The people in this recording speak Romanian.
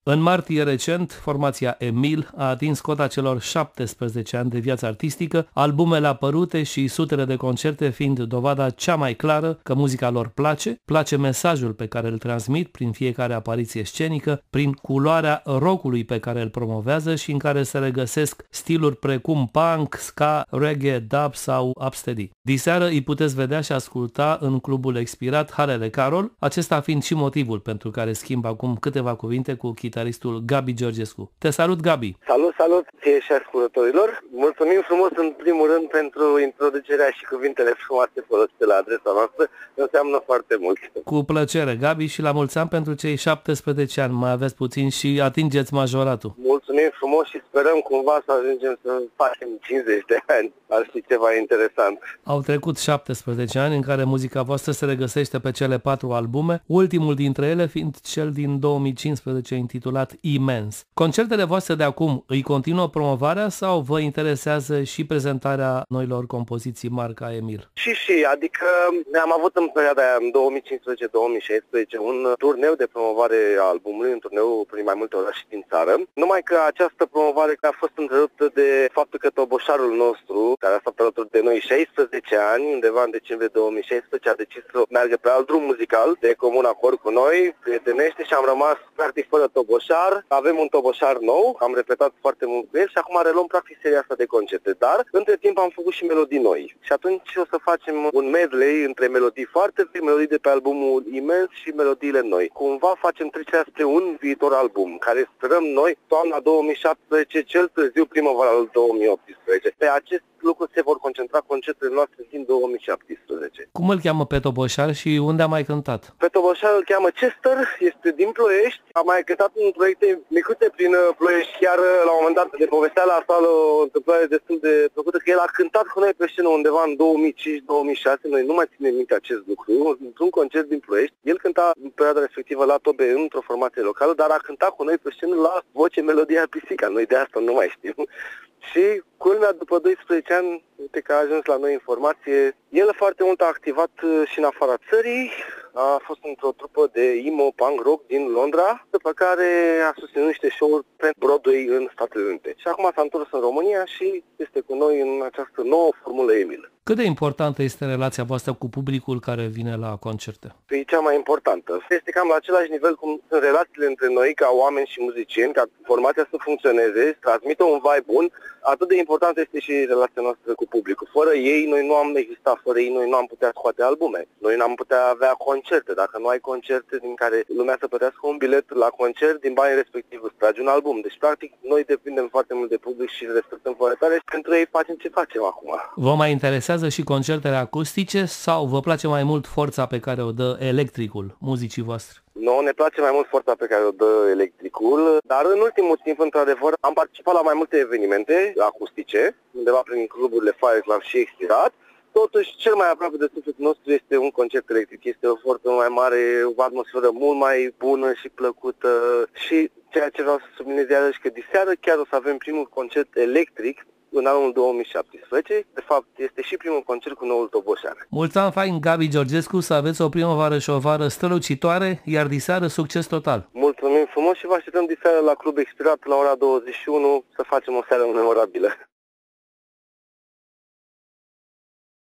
În martie recent, formația Emil a atins cota celor 17 ani de viață artistică, albumele apărute și sutele de concerte fiind dovada cea mai clară că muzica lor place mesajul pe care îl transmit prin fiecare apariție scenică, prin culoarea rockului pe care îl promovează și în care se regăsesc stiluri precum punk, ska, reggae, dub sau upsteady. Diseară îi puteți vedea și asculta în clubul expirat Harele Carol, acesta fiind și motivul pentru care schimb acum câteva cuvinte cu chitaristul Gabi Georgescu. Te salut, Gabi! Salut ție și ascultătorilor! Mulțumim frumos în primul rând pentru introducerea și cuvintele frumoase folosite la adresa noastră, înseamnă foarte mult. Cu plăcere, Gabi, și la mulți ani pentru cei 17 ani, mai aveți puțin și atingeți majoratul. Mulțumim frumos și sperăm cumva să ajungem să facem 50 de ani, ar fi ceva interesant. Au trecut 17 ani în care muzica voastră se regăsește pe cele 4 albume, ultimul dintre ele fiind cel din 2015 intitulat Imens. Concertele voastre de acum îi continuă promovarea sau vă interesează și prezentarea noilor compoziții marca Emil? Și, adică am avut în perioada aia, în 2015-2016, un turneu de promovare a albumului, un turneu prin mai multe orașe din țară, numai că această promovare a fost întreruptă de faptul că toboșarul nostru, care a stat alături de noi 16 ani, undeva în decembrie 2016, a decis să meargă pe alt drum muzical, de comun acord cu noi, prietenește, și am rămas practic fără toboșar. Avem un toboșar nou, am repetat foarte mult cu el și acum reluăm practic seria asta de concerte, dar între timp am făcut și melodii noi. Și atunci o să facem un medley între melodii foarte vechi, melodii de pe albumul Imens și melodiile noi. Cumva facem trecerea spre un viitor album, care sperăm noi toamna 2017, cel târziu primăvara 2018. Pe acest lucru se vor concentra concertele noastre din 2017. Cum îl cheamă pe toboșar și unde a mai cântat? Pe toboșar îl cheamă Chester, este din Ploiești, a mai cântat în proiecte micuțe prin Ploiești, chiar la un moment dat de povestea la asta o întâmplare destul de plăcută, că el a cântat cu noi pe scenă undeva în 2005-2006, noi nu mai ținem minte acest lucru, într-un concert din Ploiești. El cânta în perioada respectivă la tobe într-o formație locală, dar a cântat cu noi pe scenă la voce melodia Pisica, noi de asta nu mai știm. Și culmea, după 12 ani, uite că a ajuns la noi informație, el foarte mult a activat și în afara țării, a fost într-o trupă de emo punk rock din Londra, după care a susținut niște show-uri pe Broadway în Statele Unite. Și acum s-a întors în România și este cu noi în această nouă formulă Emil. Cât de importantă este relația voastră cu publicul care vine la concerte? E cea mai importantă. Este cam la același nivel cum sunt relațiile între noi ca oameni și muzicieni, ca formația să funcționeze, să transmită un vibe bun. Atât de importantă este și relația noastră cu publicul. Fără ei, noi nu am existat, fără ei noi nu am putea scoate albume. Noi n-am putea avea concerte. Dacă nu ai concerte din care lumea să plătească un bilet la concert, din banii respectiv îți tragi un album. Deci, practic, noi depindem foarte mult de public și respectăm foarte tare și pentru ei facem ce facem acum. Vă mai interesează și concertele acustice sau vă place mai mult forța pe care o dă electricul muzicii voastre? Nu, ne place mai mult forța pe care o dă electricul, dar în ultimul timp, într-adevăr, am participat la mai multe evenimente acustice, undeva prin cluburile Fire Club și Expirat. Totuși, cel mai aproape de sufletul nostru este un concert electric. Este o forță mai mare, o atmosferă mult mai bună și plăcută. Și ceea ce vreau să subliniez iarăși că diseară chiar o să avem primul concert electric în anul 2017. De fapt, este și primul concert cu noul toboșar. Mulți ani fain, Gabi Georgescu, să aveți o primăvară și o vară strălucitoare, iar diseară succes total. Mulțumim frumos și vă așteptăm diseară la Club Expirat la ora 21 să facem o seară memorabilă.